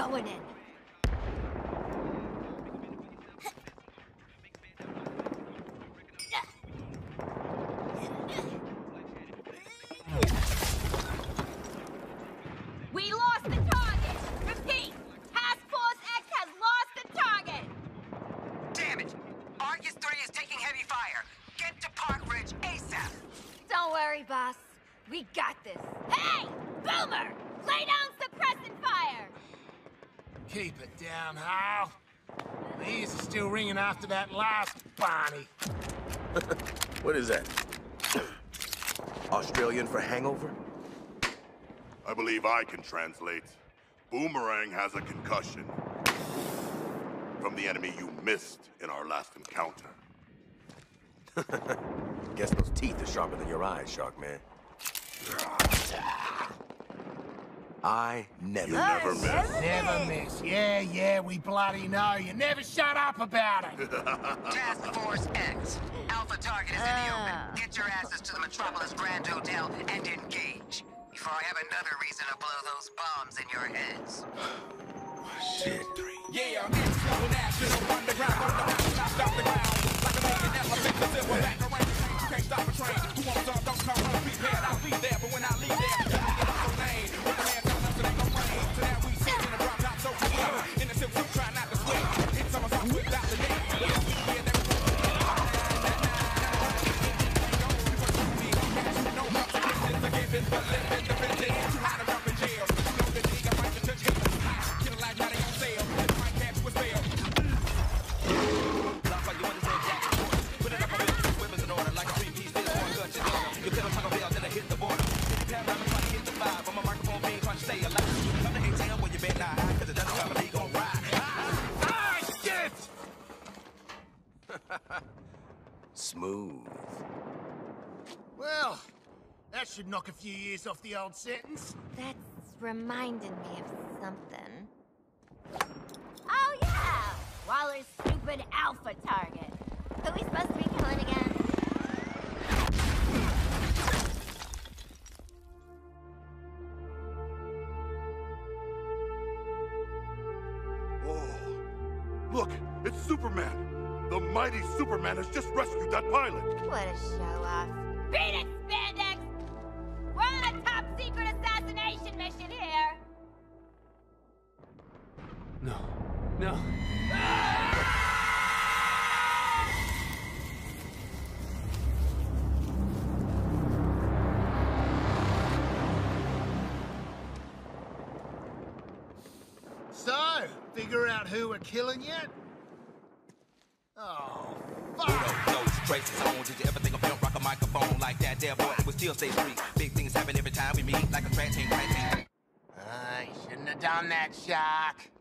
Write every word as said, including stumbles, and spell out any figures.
going in. We lost the target! Repeat! Task Force X has lost the target! Damn it! Argus three is taking heavy fire. Get to Park Ridge ASAP! Don't worry, boss. We got this. Hey! Boomer! Lay down suppressant fire! Keep it down, Hal. My ears are still ringing after that last Barney. What is that? Australian for hangover? I believe I can translate. Boomerang has a concussion. From the enemy you missed in our last encounter. Guess those teeth are sharper than your eyes, Shark Man. I never... You never miss. Never miss. Yeah, yeah, we bloody know. You never shut up about it. Task Force X. Alpha target is in the open. Get your asses to the Metropolis Grand Hotel and engage. Before I have another reason to blow those bombs in your heads. Shit. Yeah, I'm in national underground. Stop the ground. Like a million elephants, a silver back around. You can't stop a train. Who wants some, don't come run prepared. I'll be there, but when I leave there, you gotta get up so lame. When the man comes up, so ain't no rain. So now we sit in a drop top, so we go. In the silk suit, try not to sweat. Hit some of us without the day. Yeah, never Smooth. Well, that should knock a few years off the old sentence. That's reminding me of something. Oh, yeah! Waller's stupid alpha target. Who are we supposed to be killing again? Whoa. Look, it's Superman. The mighty Superman has just rescued that pilot. What a show-off. Beat it, Spandex! We're on a top-secret assassination mission here! No. No. So, figure out who we're killing yet? Oh, fuck! Those traces on. Did you ever think of him rock a microphone like that? There, boy, it would still stay street. Big things happen every time we meet, like a track team, track team. I shouldn't have done that, Shark.